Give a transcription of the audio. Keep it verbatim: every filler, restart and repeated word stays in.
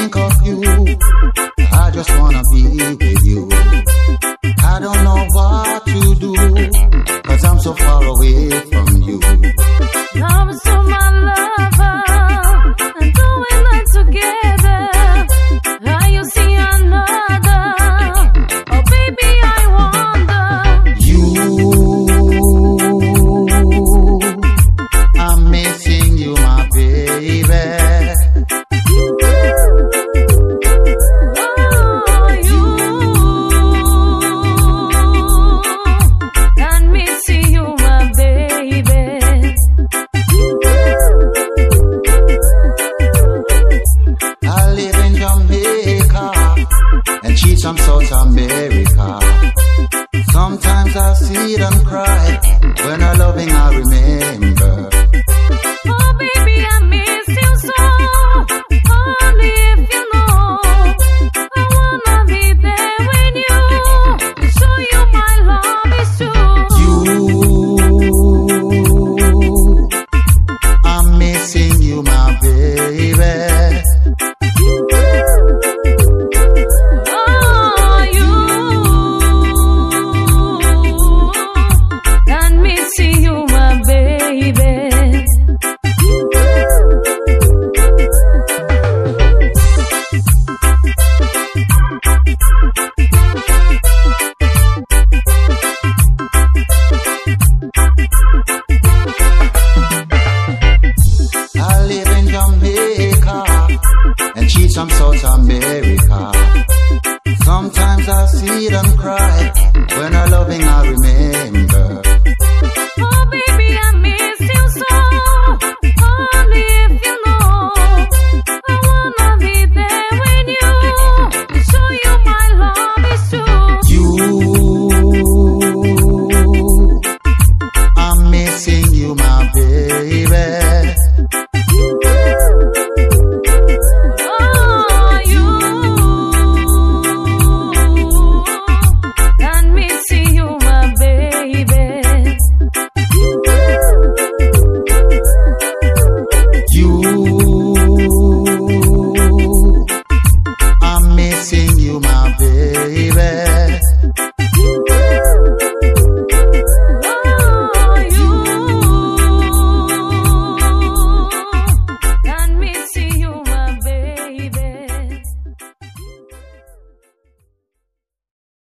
think of you. I just wanna be with you. I don't know what to do, 'cause I'm so far away from you. Love is to my lover, and doing it together. Are you see another? Oh baby, I wonder. You, I'm missing you, my baby. From South America. Sometimes I see them cry when I'm loving I remember. Oh baby, I miss you so. Only if you know, I wanna be there when you show you my love is true. You, I'm missing you, my baby. From South America. Sometimes I see them cry when I'm loving I remember.